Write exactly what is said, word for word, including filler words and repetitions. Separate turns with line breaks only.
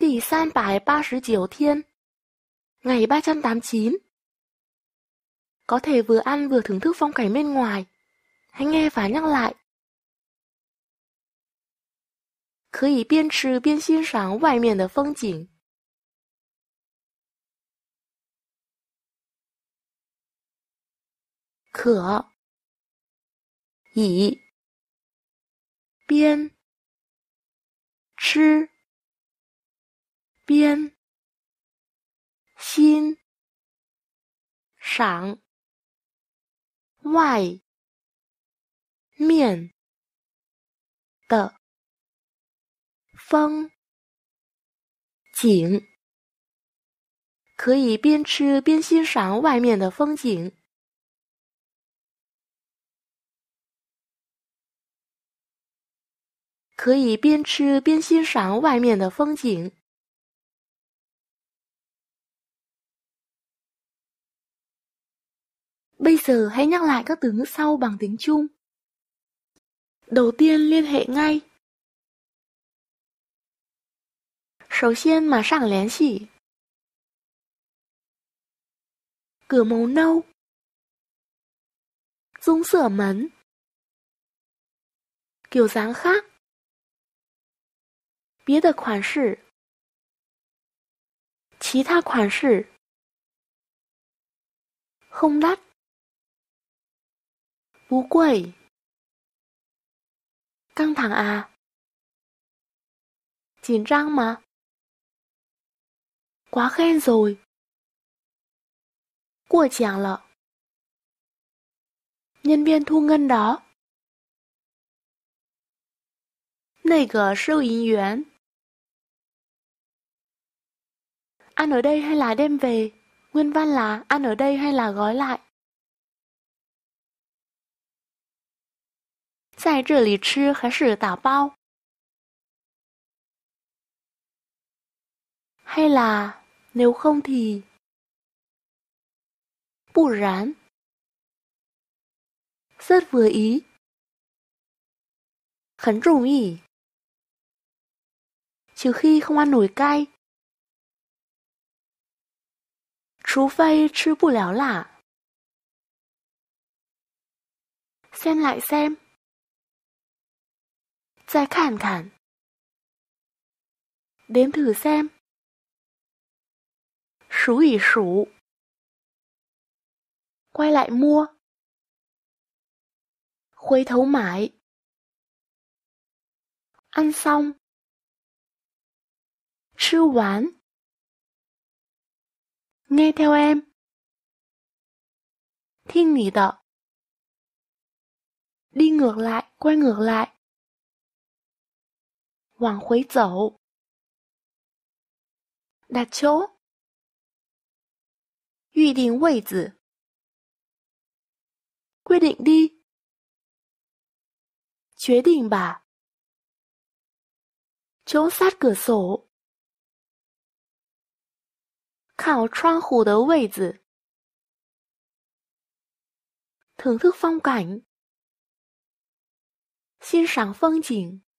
第三百八十九天, ngày ba trăm tám mươi chín. Có thể vừa ăn vừa thưởng thức phong cảnh bên ngoài. Hãy nghe và nhắc lại. 可以边吃边欣赏外面的风景。可以边吃边欣赏外面的风景。可以边吃边欣赏外面的风景。可以边吃边欣赏外面的风景。Bây giờ hãy nhắc lại các từ ngữ sau bằng tiếng Trung. Đầu tiên liên hệ ngay. 首先马上联系。cửa màu nâu. 棕色门。kiểu dáng khác. 别的款式。其他款式。không đắt. 不贵。căng thẳng à? 紧张吗? quá khen rồi. 过奖了。nhân viên thu ngân đó. 那个收银员。ăn ở đây hay là đem về? Nguyên văn là ăn ở đây hay là gói lại? 在这里吃还是打包? hay là nếu không thì? 不然. rất vừa ý. 很中意. trừ khi không ăn nổi cay. 除非吃不了辣. xem lại xem. 再看看. đếm thử xem. 数一数. quay lại mua. 回头买. ăn xong. 吃完. nghe theo em. 听你的. đi ngược lại, quay ngược lại. 往回走. đặt chỗ. 预定位子. quyết định đi. 决定吧. chỗ sát cửa sổ. 靠窗户的位子. thưởng thức phong cảnh. 欣赏风景.